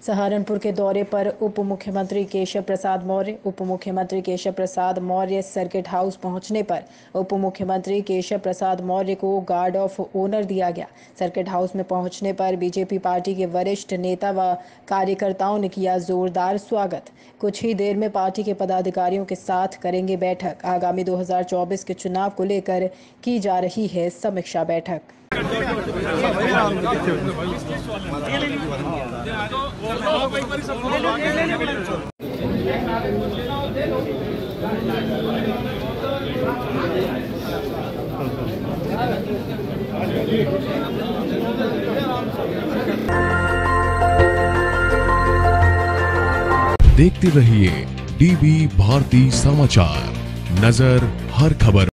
सहारनपुर के दौरे पर उप मुख्यमंत्री केशव प्रसाद मौर्य सर्किट हाउस पहुंचने पर उप मुख्यमंत्री केशव प्रसाद मौर्य को गार्ड ऑफ ऑनर दिया गया। सर्किट हाउस में पहुंचने पर बीजेपी पार्टी के वरिष्ठ नेता व कार्यकर्ताओं ने किया जोरदार स्वागत। कुछ ही देर में पार्टी के पदाधिकारियों के साथ करेंगे बैठक। आगामी 2024 के चुनाव को लेकर की जा रही है समीक्षा बैठक। देखते रहिए डीबी भारती समाचार, नजर हर खबर।